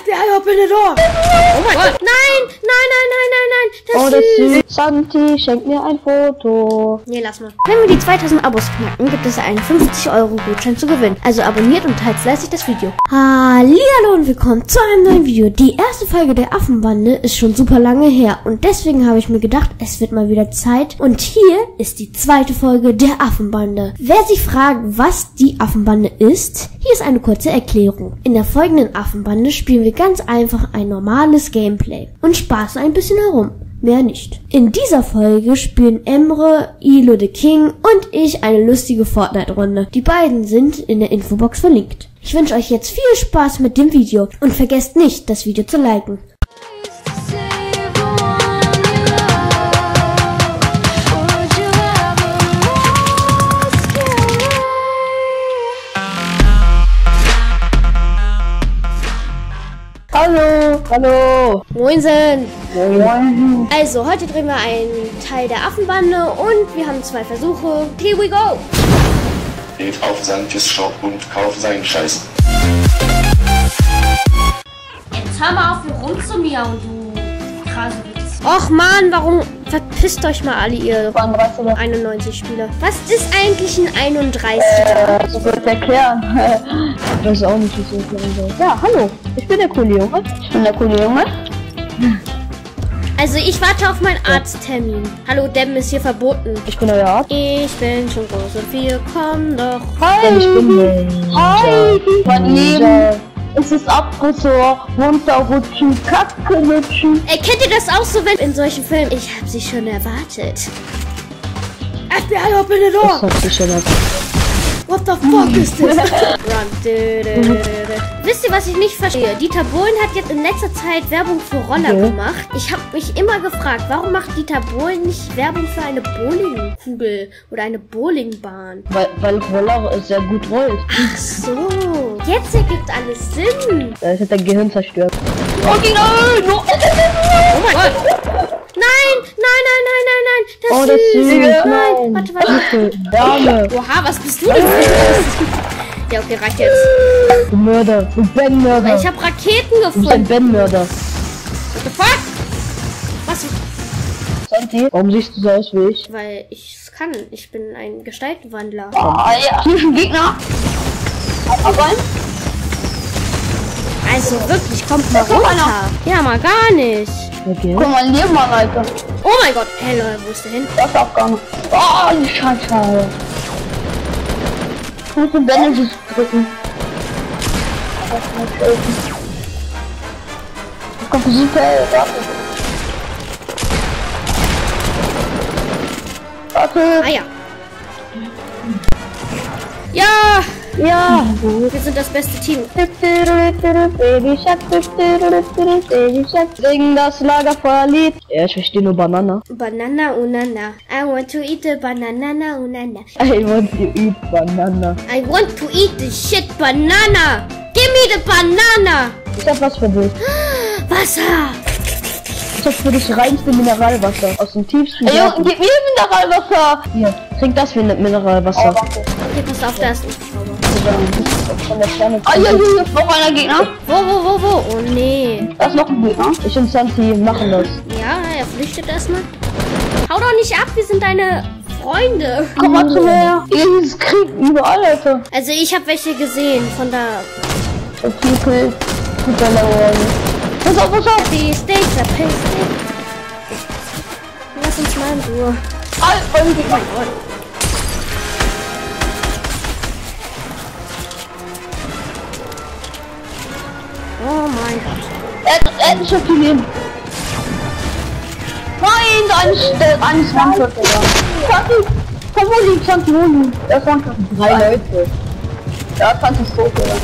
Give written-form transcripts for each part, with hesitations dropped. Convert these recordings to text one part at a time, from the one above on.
FBI, open the door! Oh mein Gott! Nein! Oh, das ist süß. Santi, schenk mir ein Foto. Nee, lass mal. Wenn wir die 2000 Abos knacken, gibt es einen 50-Euro-Gutschein zu gewinnen. Also abonniert und teilt fleißig das Video. Hallihallo und willkommen zu einem neuen Video. Die erste Folge der Affenbande ist schon super lange her und deswegen habe ich mir gedacht, es wird mal wieder Zeit. Und hier ist die zweite Folge der Affenbande. Wer sich fragt, was die Affenbande ist, hier ist eine kurze Erklärung. In der folgenden Affenbande spielen wir ganz einfach ein normales Gameplay und spaßen ein bisschen herum. Mehr nicht. In dieser Folge spielen Emre, Elo the King und ich eine lustige Fortnite-Runde. Die beiden sind in der Infobox verlinkt. Ich wünsche euch jetzt viel Spaß mit dem Video und vergesst nicht, das Video zu liken. Hallo, hallo. Moinsen! Moin. Also, heute drehen wir einen Teil der Affenbande und wir haben 2 Versuche. Here we go! Geht auf Santjes Shop und kauft seinen Scheiß. Jetzt hör mal auf, hier rumzumiauen, du Krasewitz. Och man, warum verpisst euch mal alle, ihr 91 Spieler? Was ist eigentlich ein 31er? Das wird erklären. Ich weiß auch nicht, wie es erklären soll. Ja, hallo. Ich bin der coole Junge. Also ich warte auf meinen Arzttermin. Hallo, Debben ist hier verboten. Ich bin euer Arzt. Ich bin schon groß und wir kommen doch. Hi. Ich bin Hi. Mein Leben. Es ist Abfrisur, runterrutschen, Kacke lutschen. Kennt ihr das auch so, wenn in solchen Filmen? Ich hab sie schon erwartet. FBI, open the door! Das hat sich schon erwartet. What the fuck is this? Run. Wisst ihr, was ich nicht verstehe? Dieter Bohlen hat jetzt in letzter Zeit Werbung für Roller gemacht. Ich habe mich immer gefragt, warum macht Dieter Bohlen nicht Werbung für eine Bowlingkugel oder eine Bowlingbahn? Weil Roller sehr gut rollt. Ach so, jetzt ergibt alles Sinn. Das hat dein Gehirn zerstört. Okay, nein! Oh mein Gott! Nein! Das ist süß. Nein! Warte. Dame. Oha, was bist du denn? Ja, okay, reicht jetzt. Du Mörder. Du Ben-Mörder. Ich habe Raketen Du bist ein gefunden. Ben-Mörder. What the fuck? Was? Santi, warum siehst du so aus wie ich? Weil ich es kann. Ich bin ein Gestaltenwandler. Ah ja. Hier ist ein Gegner. Also wirklich, kommt mal runter. Ja, mal gar nicht. Okay. Guck mal, hier mal, Alter. Oh mein Gott. Hey Leute, wo ist der hin? Das ist Abgang. Oh, die Scheiße. Ich muss den Bandages drücken. Ich komm super, warte. Ah ja. Ja! Ja. Wir sind das beste Team. Baby Shark, Baby Shark, sing das Lagerfeuerlied. Ja, ich verstehe nur Banana. Banana unana. I want to eat a banana unana. I want to eat banana. I want to eat the shit banana. Give me the banana. Ich hab was für dich. Wasser. Ich hab für dich reinste Mineralwasser aus dem tiefsten. Ey, Junge, gib mir Mineralwasser. Hier, trink das wie Mineralwasser. Oh, Okay, pass auf, da ist ein Zauber. Ah, hier ist noch einer Gegner. Wo? Oh nee. Da ist noch ein Gegner. Ich und Santi machen das. Ja, er flüchtet erstmal. Hau doch nicht ab, wir sind deine Freunde. Komm mal zu mir. Hier ist Krieg überall, Alter. Also ich habe welche gesehen, von da. Okay. Pass auf. Die Steaks, lass uns mal in Ruhe. Oh mein Gott. Oh mein Gott. Er hat schon viel Leben. Nein, eines One-Shot, Santi, komm, wo liegt Santi, wo liegt? Das waren 3 Leute. Ja, Santi ist tot, oder?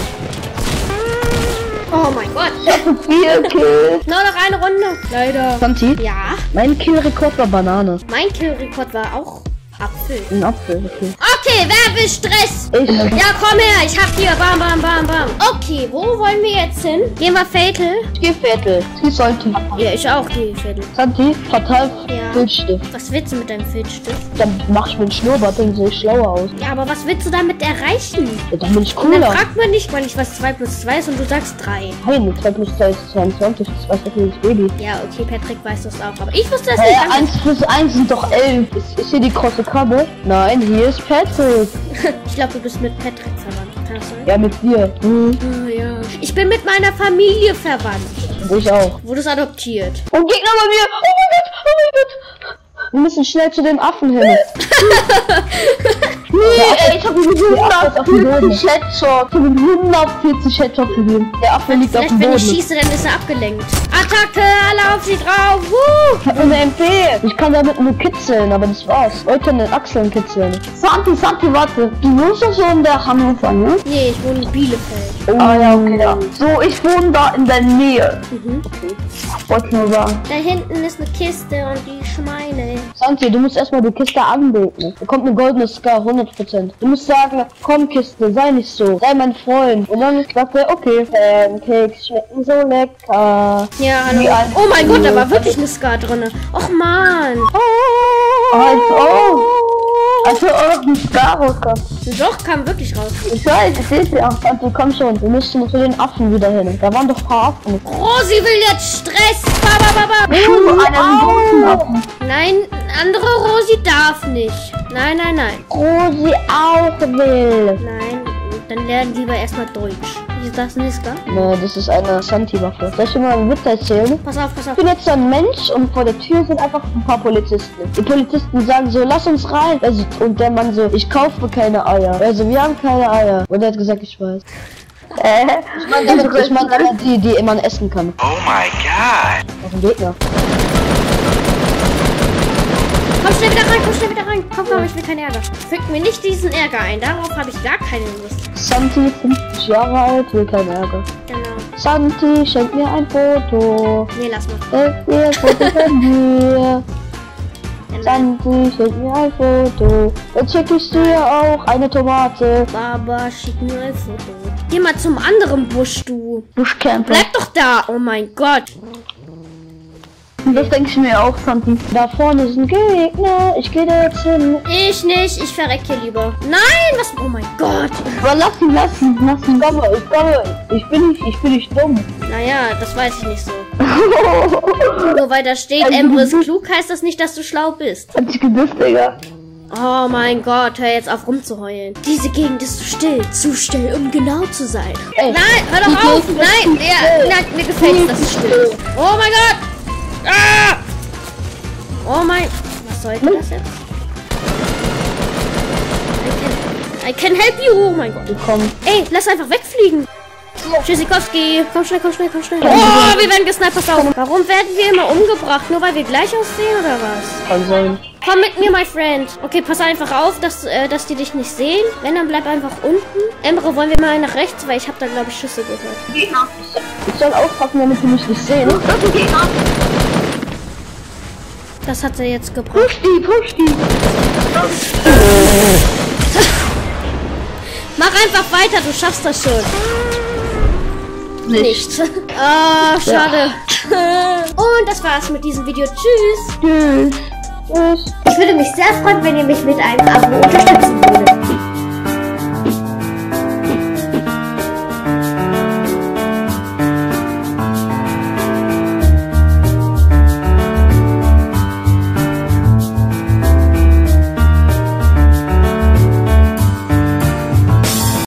Oh mein Gott. Ich hab 4 Kills. Nur noch eine Runde. Leider. Santi? Ja. Mein Killrekord war Banane. Mein Killrekord war auch Apfel. Apfel. Ein Apfel, okay. Okay, wer will Stress? Ich. Ja, komm her, ich hab hier. Bam, bam, bam, bam. Okay, wo wollen wir jetzt hin? Gehen wir Fatal? Ich geh Viertel. Sie sollte. Ja, ich auch gehe Fatal. Santi, fatal Ja. Filzstift. Was willst du mit deinem Filzstift? Dann mach ich mir einen Schnurrbart, dann sehe ich schlauer aus. Ja, aber was willst du damit erreichen? Ja, dann bin ich Und dann cooler. fragt man nicht, was 2 plus 2 ist und du sagst 3. Nein, 2 plus 2 ist 22. Das weiß doch jedes Baby. Ja, okay, Patrick weiß das auch, aber ich wusste das Hey, nicht. 1 plus 1 sind doch 11. Ist hier die große Krabbe? Nein, hier ist Patrick. Ich glaube, du bist mit Patrick verwandt. Kann das sein? Ja, mit dir. Oh, ja. Ich bin mit meiner Familie verwandt. Und ich auch. Wurdest adoptiert. Und Gegner bei mir. Oh mein Gott, oh mein Gott. Wir müssen schnell zu dem Affen hin. Nee, ich hab ihm 140 Headshot. Ich hab ihm 140 Headshot gegeben. Der Affe liegt auf Vielleicht, dem wenn ich Boden. schieße, dann ist er abgelenkt. Attacke, alle auf sie drauf. Ich hab eine MP. Ich kann damit nur kitzeln, aber das war's. Leute in den Achseln kitzeln. Santi, warte. Du wohnst doch so in der Hannover, ne? Nee, ich wohne in Bielefeld. Oh. Ah ja, okay, ja. So, ich wohne da in der Nähe. Mhm. Okay. Wollte nur sagen. Da hinten ist eine Kiste und die ist meine. Santi, du musst erstmal die Kiste anbeten. Da kommt eine goldene Scar, 100%. Du musst sagen, komm Kiste, sei nicht so, sei mein Freund. Und dann sagt er, okay, Pancakes schmecken so lecker. Ja, hallo. Wie ein- Oh mein Gott, da war wirklich eine Scar drin. Och man. Also die Scar rauskommt. Doch, kam wirklich raus. Ich weiß, ich seh's ja. Santi, komm schon, wir müssen noch zu den Affen wieder hin. Da waren doch ein paar Affen. Rosi will jetzt Stress. Ba, ba, ba, ba. Einen großen Affen. Nein, andere Rosi darf nicht. Nein, nein, nein. Rosi auch will. Nein, dann lernen lieber erstmal Deutsch. Ist das Niska? Ne, das ist eine Santi-Waffe. Soll ich dir mal einen Witz erzählen? Pass auf, pass auf. Ich bin jetzt ein Mensch und vor der Tür sind einfach ein paar Polizisten. Die Polizisten sagen so, lass uns rein. Also, und der Mann so, ich kaufe keine Eier. Also, wir haben keine Eier. Und er hat gesagt, ich weiß. Ich meine damit die man essen kann. Oh my god. Auf den Gegner. Komm schnell wieder rein, komm schnell wieder rein. Komm, ich will keinen Ärger. Fügt mir nicht diesen Ärger ein. Darauf habe ich gar keine Lust. Santi, 50 Jahre alt, will keinen Ärger. Genau. Santi, schenk mir ein Foto. Nee, lass mal. Schenk mir ein Foto von dir. Genau. Santi, schenk mir ein Foto. Dann schicke ich dir auch eine Tomate. Baba, schick mir ein Foto. Geh mal zum anderen Busch, du. Buschcamper. Bleib doch da. Oh mein Gott. Das denke ich mir auch, Santi. Da vorne sind Gegner. Ich gehe da jetzt hin. Ich nicht. Ich verreck hier lieber. Nein, was? Oh mein Gott. Aber lass ihn. Ich komme. Ich bin nicht dumm. Naja, das weiß ich nicht so. Nur weil da steht, Emre ist klug, heißt das nicht, dass du schlau bist. Hat sich gedisst, Digga. Oh mein Gott, hör jetzt auf rumzuheulen. Diese Gegend ist zu still, um genau zu sein. Ey, Nein, hör doch auf. Nein, nein, mir gefällt dass es still ist. Oh mein Gott. Ah! Oh mein... Was soll denn das jetzt? I can help you. Oh mein Gott. Komm. Ey, lass einfach wegfliegen. Tschüssikowski. Komm schnell. Oh, wir werden gesnipert. Pass auf. Warum werden wir immer umgebracht? Nur weil wir gleich aussehen oder was? Kann sein. Komm mit mir, my friend. Okay, pass einfach auf, dass die dich nicht sehen. Wenn, dann bleib einfach unten. Emre, wollen wir mal nach rechts? Weil ich habe da, glaube ich, Schüsse gehört. Gegner. Ich soll aufpassen, damit die mich nicht sehen. Das ist Gegner. Das hat er jetzt gebraucht. Push die. Mach einfach weiter, du schaffst das schon. Nicht. Ah, schade. Und das war's mit diesem Video. Tschüss. Tschüss. Ich würde mich sehr freuen, wenn ihr mich mit einem Abo unterstützen würdet.